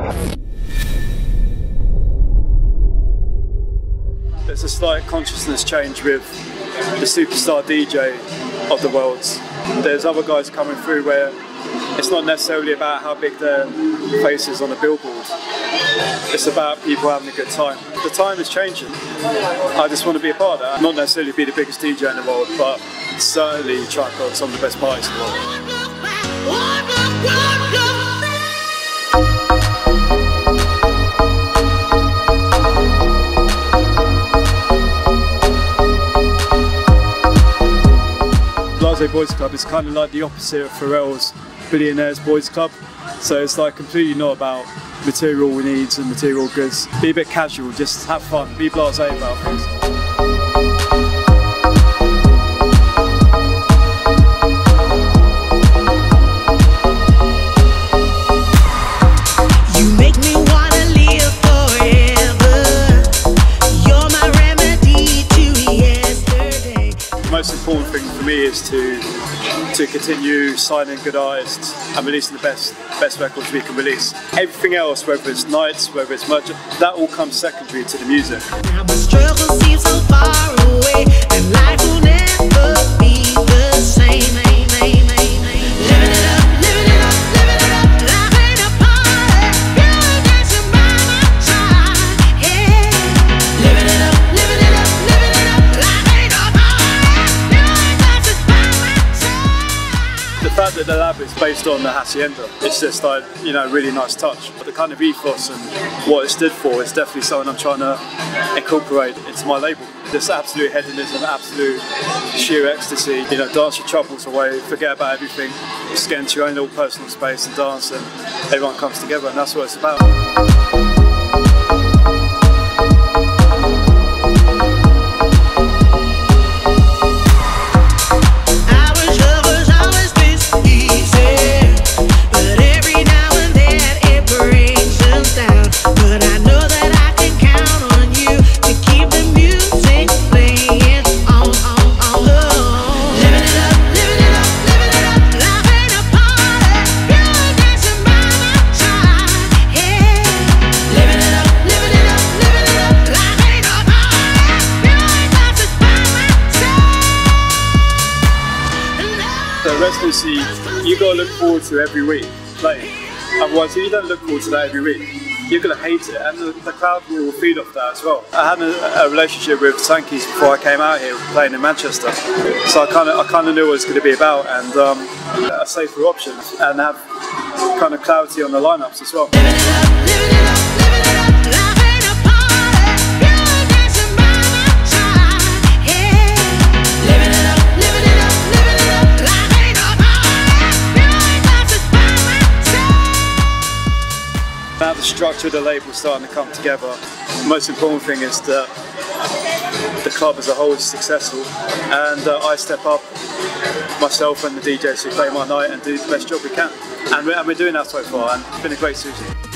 There's a slight consciousness change with the superstar DJ of the world. There's other guys coming through where it's not necessarily about how big their face is on a billboard. It's about people having a good time. The time is changing. I just want to be a part of that. Not necessarily be the biggest DJ in the world, but certainly try and put on some of the best parties in the world. Blase Boys Club is kind of like the opposite of Pharrell's Billionaires Boys Club. So it's like completely not about material needs and material goods. Be a bit casual, just have fun, be blasé about things. You make me wanna live forever. You're my remedy to yesterday. The most important thing for me is to continue signing good artists and releasing the best records we can release. Everything else, whether it's nights, whether it's merch, that all comes secondary to the music. Now my struggle seems so far away, and life will never be the same. Living it up, living it up, living it up. Life ain't a party, you dancing by my side. Yeah. Living it up, living it up, living it up. Life ain't a party, you dancing by my side. The fact that the lab is based on the Hacienda, it's just like, you know, a really nice touch. But the kind of ethos and what it stood for is definitely something I'm trying to incorporate into my label. This absolute hedonism, absolute sheer ecstasy, you know, dance your troubles away, forget about everything, just get into your own little personal space and dance, and everyone comes together, and that's what it's about. The residency, you got to look forward to every week playing. Otherwise, if you don't look forward to that every week, you're going to hate it, and the crowd will feed off that as well. I had a relationship with Sankey's before I came out here playing in Manchester, so I kind of knew what it was going to be about, and a safer option, and have kind of clarity on the lineups as well. Now the structure of the label is starting to come together. The most important thing is that the club as a whole is successful, and I step up, myself and the DJs who play my night, and do the best job we can. And we're doing that so far, and it's been a great season.